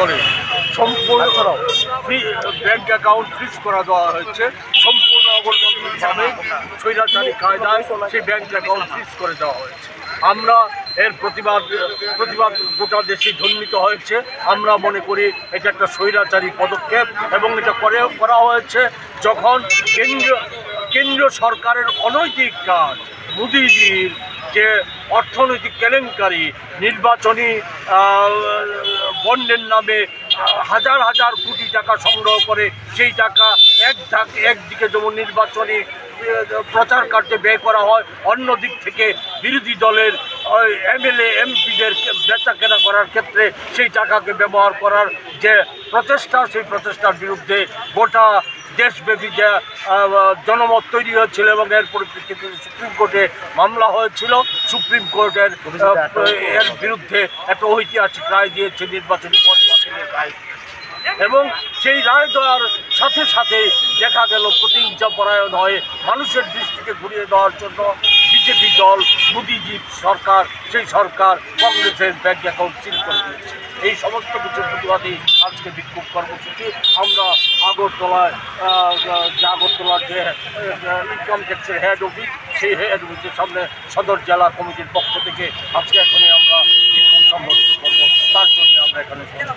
দলে সম্পূর্ণ bank account freeze করে দেওয়া হয়েছে। সম্পূর্ণ অগণতান্ত্রিকভাবে স্বৈরাচারী কায়দায় সেই ব্যাংক অ্যাকাউন্ট ফ্রিজ করে দেওয়া হয়েছে। আমরা এর প্রতিবাদ গোটা দেশে ধ্বনিত হয়েছে। আমরা মনে করি এটা একটা স্বৈরাচারী পদক্ষেপ এবং এটা করা হয়েছে যখন কেন্দ্রীয় সরকারের অনৈতিক কাজ, মোদিজির যে অর্থনৈতিক কেলেঙ্কারি, নির্বাচনী বন্ডের নামে হাজার হাজার কোটি টাকা সংগ্রহ করে সেই টাকা একদিকে যেমন নির্বাচনী প্রচার কার্যে ব্যয় করা হয়, অন্য দিক থেকে বিরোধী দলের এমএলএ এমপিদের বেচা কেনা করার ক্ষেত্রে সেই টাকাকে ব্যবহার করার যে প্রচেষ্টা, সেই প্রচেষ্টার বিরুদ্ধে গোটা দেশব্যাপী যে জনমত তৈরি হয়েছিল এবং এর পরিপ্রেক্ষিতে সুপ্রিম কোর্টে মামলা হয়েছিল। সুপ্রিম কোর্টের এর বিরুদ্ধে একটা ঐতিহাসিক রায় দিয়েছে, নির্বাচনী বন্ড বাতিলের রায়। এবং সেই রায় দেওয়ার সাথে সাথে দেখা গেল প্রতিহিংসাপরায়ণ হয়ে মানুষের দৃষ্টিকে ঘুরিয়ে দেওয়ার জন্য বিজেপি দল, মোদিজি সরকার, সেই সরকার কংগ্রেসের ব্যাংক অ্যাকাউন্ট সিল করে দিয়েছে। এই সমস্ত কিছুর প্রতিবাদী আজকে বিক্ষোভ কর্মসূচি। আমরা আগরতলার যে ইনকাম ট্যাক্সের হেড অফিস, সেই হেড অফিসের সামনে সদর জেলা কমিটির পক্ষ থেকে আজকে এখনই আমরা বিক্ষোভ সংগঠিত করবো। তার জন্য আমরা এখানে